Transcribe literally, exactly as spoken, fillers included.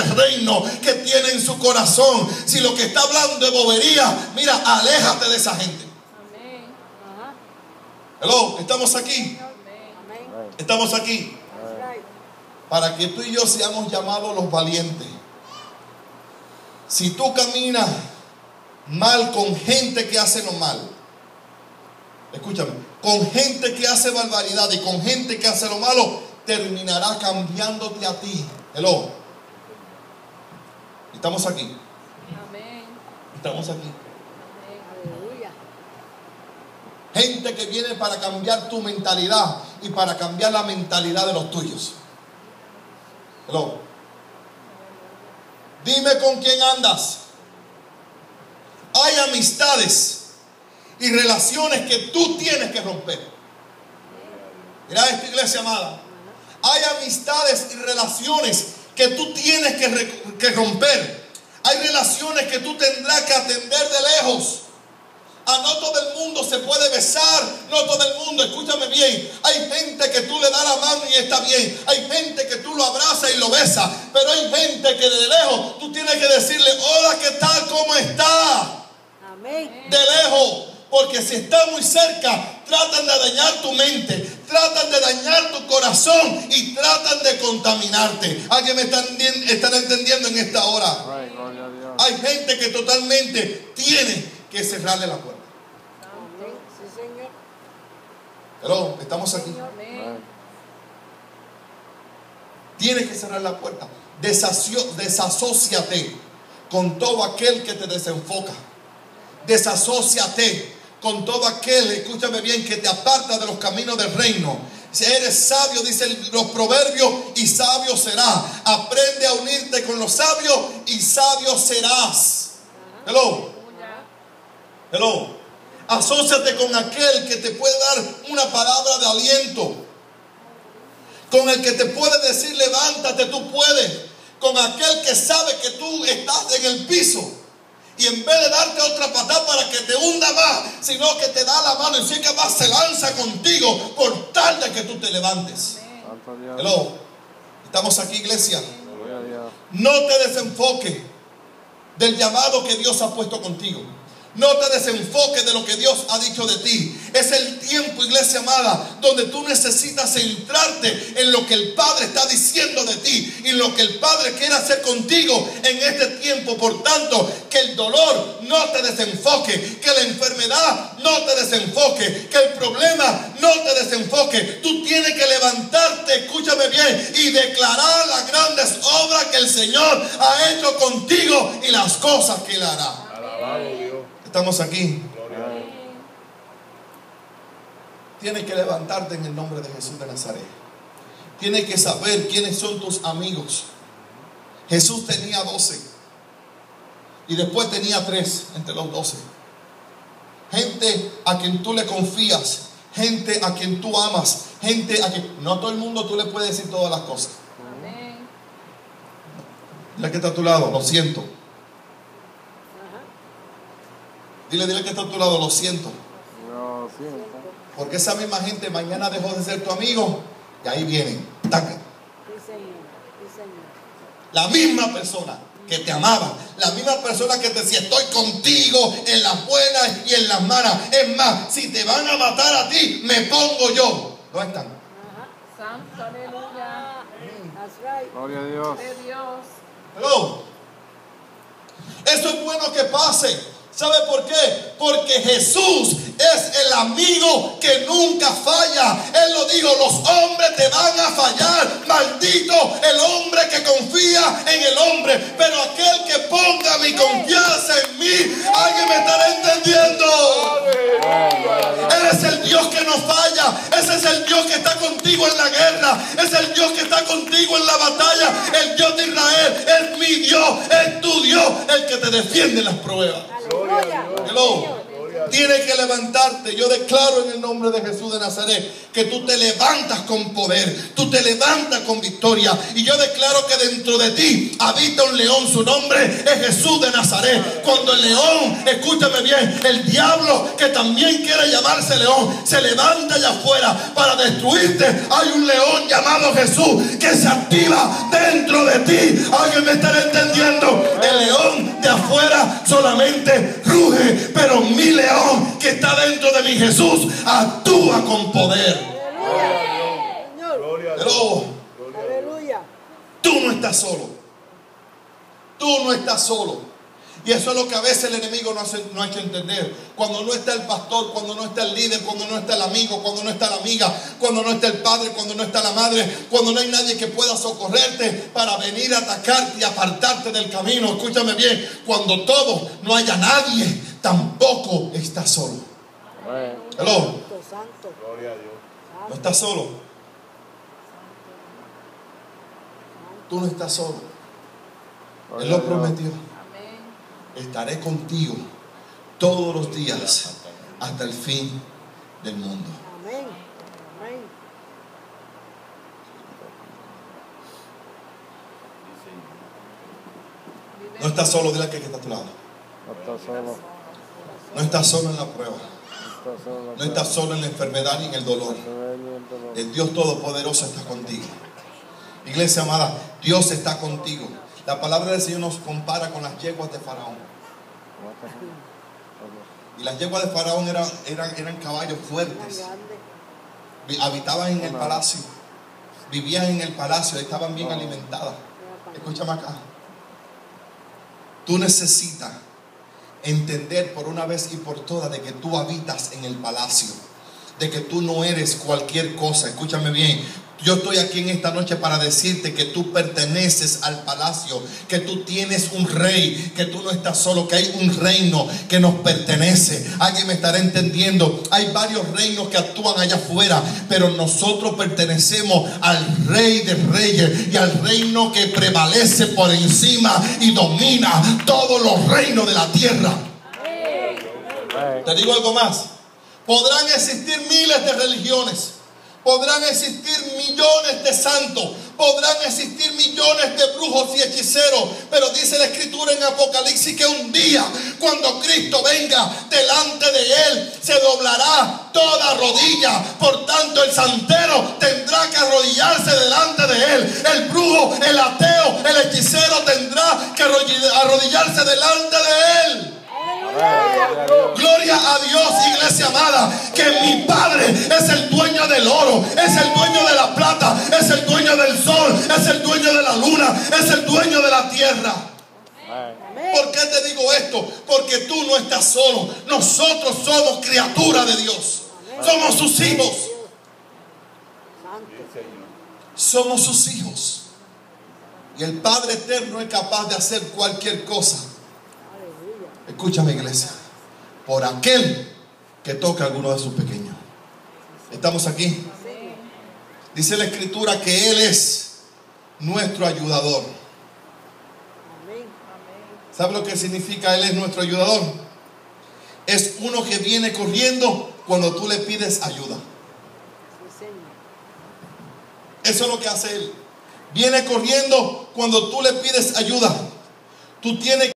reino que tiene en su corazón. Si lo que está hablando es bobería, mira, aléjate de esa gente. Amén. Hello, ¿estamos aquí? Amén. Estamos aquí. Para que tú y yo seamos llamados los valientes. Si tú caminas mal con gente que hace lo mal, escúchame, con gente que hace barbaridad y con gente que hace lo malo, terminará cambiándote a ti. Hello. Estamos aquí. Amén. Estamos aquí. Aleluya. Gente que viene para cambiar tu mentalidad y para cambiar la mentalidad de los tuyos. Hello. Dime con quién andas. Hay amistades y relaciones que tú tienes que romper. Mira esta iglesia amada. Hay amistades y relaciones que tú tienes que, re- que romper. Hay relaciones que tú tendrás que atender de lejos. A no todo el mundo se puede besar, no todo el mundo, escúchame bien. Hay gente que tú le das la mano y está bien. Hay gente que tú lo abrazas y lo besas. Pero hay gente que de lejos tú tienes que decirle: hola, ¿qué tal? ¿Cómo está? Amén. De lejos. Porque si está muy cerca, tratan de dañar tu mente, tratan de dañar tu corazón y tratan de contaminarte. ¿Alguien me está, están entendiendo en esta hora? Hay gente que totalmente tiene que cerrarle la puerta. Amén. Sí, Señor. Hello, estamos aquí. Amén. Tienes que cerrar la puerta. Desacio, desasóciate con todo aquel que te desenfoca. Desasóciate con todo aquel, escúchame bien, que te aparta de los caminos del reino. Si eres sabio, dicen los proverbios, y sabio serás. Aprende a unirte con los sabios y sabio serás. Hello. Hello. Asóciate con aquel que te puede dar una palabra de aliento. Con el que te puede decir: levántate, tú puedes. Con aquel que sabe que tú estás en el piso. Y en vez de darte otra patada para que te hunda más, sino que te da la mano y si que más se lanza contigo por tal de que tú te levantes. Hello. Estamos aquí, iglesia. No te desenfoques del llamado que Dios ha puesto contigo. No te desenfoques de lo que Dios ha dicho de ti. Es el tiempo, iglesia amada, donde tú necesitas centrarte en lo que el Padre está diciendo de ti y lo que el Padre quiere hacer contigo en este tiempo. Por tanto, que el dolor no te desenfoque, que la enfermedad no te desenfoque, que el problema no te desenfoque. Tú tienes que levantarte, escúchame bien, y declarar las grandes obras que el Señor ha hecho contigo y las cosas que Él hará. Estamos aquí. Tienes que levantarte en el nombre de Jesús de Nazaret. Tienes que saber quiénes son tus amigos. Jesús tenía doce y después tenía tres entre los doce. Gente a quien tú le confías, gente a quien tú amas, gente a quien no a todo el mundo tú le puedes decir todas las cosas. Amén. Dile que está a tu lado: lo siento. Dile, dile que está a tu lado: lo siento. Lo siento. Porque esa misma gente mañana dejó de ser tu amigo y ahí vienen. Taca. Sí, Señor. Sí, Señor. La misma persona que te amaba, la misma persona que te decía: estoy contigo en las buenas y en las malas. Es más, si te van a matar a ti, me pongo yo. ¿Dónde están? Ajá. Santo, aleluya. That's right. Gloria a Dios. De Dios. Hello. Eso es bueno que pase. ¿Sabe por qué? Porque Jesús es el amigo que nunca falla. Él lo dijo: los hombres te van a fallar. Maldito el hombre que confía en el hombre. Pero aquel que ponga mi confianza en mí. ¿Alguien me estará entendiendo? Él es el Dios que no falla. Ese es el Dios que está contigo en la guerra. Es el Dios que está contigo en la batalla. El Dios de Israel es mi Dios. Es tu Dios el que te defiende en las pruebas. Aleluya. Hello. Tienes que levantarte. Yo declaro en el nombre de Jesús de Nazaret que tú te levantas con poder, tú te levantas con victoria. Y yo declaro que dentro de ti habita un león. Su nombre es Jesús de Nazaret. Cuando el león, escúchame bien, el diablo que también quiere llamarse león, se levanta allá afuera para destruirte, hay un león llamado Jesús que se activa dentro de ti. Alguien me estará entendiendo. El león de afuera solamente ruge, pero mi león que está dentro de mi Jesús actúa con poder. Pero Aleluya. tú no estás solo. Tú no estás solo. Y eso es lo que a veces el enemigo no, hace, no ha hecho entender. Cuando no está el pastor, cuando no está el líder, cuando no está el amigo, cuando no está la amiga, cuando no está el padre, cuando no está la madre, cuando no hay nadie que pueda socorrerte para venir a atacarte y apartarte del camino. Escúchame bien, cuando todo no haya nadie, tampoco estás solo. Hello. Santo, santo. Gloria a Dios. No estás solo. Tú no estás solo. Él lo prometió. Estaré contigo todos los días hasta el fin del mundo. Amén. Amén. No estás solo, dile a aquel que está a tu lado. No está solo. No estás solo en la prueba. No está solo. No estás solo en la enfermedad ni en el dolor. El Dios Todopoderoso está contigo. Iglesia amada, Dios está contigo. La palabra del Señor nos compara con las yeguas de Faraón. Y las yeguas de Faraón eran, eran, eran caballos fuertes. Habitaban en el palacio. Vivían en el palacio. Estaban bien alimentadas. Escúchame acá. Tú necesitas entender por una vez y por todas de que tú habitas en el palacio. De que tú no eres cualquier cosa. Escúchame bien. Yo estoy aquí en esta noche para decirte que tú perteneces al palacio, que tú tienes un rey, que tú no estás solo, que hay un reino que nos pertenece. Alguien me estará entendiendo. Hay varios reinos que actúan allá afuera, pero nosotros pertenecemos al Rey de Reyes y al reino que prevalece por encima y domina todos los reinos de la tierra. Te digo algo más. Podrán existir miles de religiones. Podrán existir millones de santos, podrán existir millones de brujos y hechiceros, pero dice la Escritura en Apocalipsis que un día, cuando Cristo venga delante de él, se doblará toda rodilla. Por tanto, el santero tendrá que arrodillarse delante de él. El brujo, el ateo, el hechicero tendrá que arrodillarse delante de él. Gloria a Dios, iglesia amada, que mi Padre es el dueño del oro, es el dueño de la plata, es el dueño del sol, es el dueño de la luna, es el dueño de la tierra. ¿Por qué te digo esto? Porque tú no estás solo. Nosotros somos criaturas de Dios. Somos sus hijos. Somos sus hijos. Y el Padre eterno es capaz de hacer cualquier cosa. Escúchame, iglesia, por aquel que toca a alguno de sus pequeños. ¿Estamos aquí? Dice la Escritura que Él es nuestro ayudador. ¿Sabe lo que significa Él es nuestro ayudador? Es uno que viene corriendo cuando tú le pides ayuda. Eso es lo que hace Él. Viene corriendo cuando tú le pides ayuda. Tú tienes